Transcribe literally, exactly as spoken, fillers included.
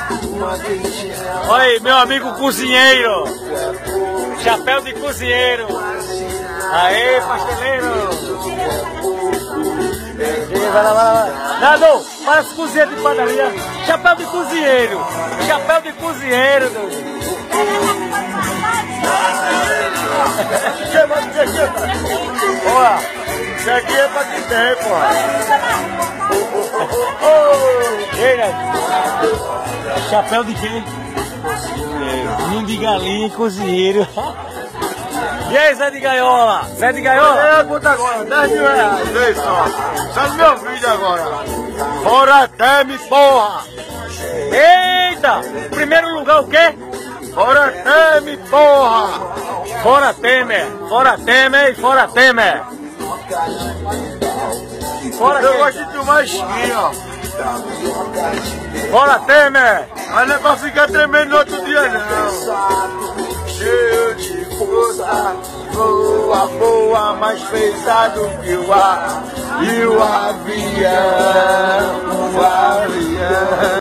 Olha aí, meu amigo cozinheiro. Chapéu de cozinheiro. Aê, pasteleiro. Vai lá, vai lá, vai lá. Nado, parece cozinheiro de padaria. Chapéu de cozinheiro. Chapéu de cozinheiro. Olha, isso aqui é pra que tem, porra. Chapéu de quê? Ninho de galinha, cozinheiro. E aí, Zé de Gaiola? Zé de Gaiola? É, conta agora, dez mil reais, vê só. Sai do meu vídeo agora. Fora Temer, porra! Eita! Primeiro lugar o quê? Fora Temer, porra! Fora Temer! Fora Temer e fora Temer! Fora Eu quem? gosto de tomar skin, ó. Fora Temer! Mas não é pra ficar tremendo no outro dia, não. Cheio de força, voa, voa, mais pesado que o ar e o avião.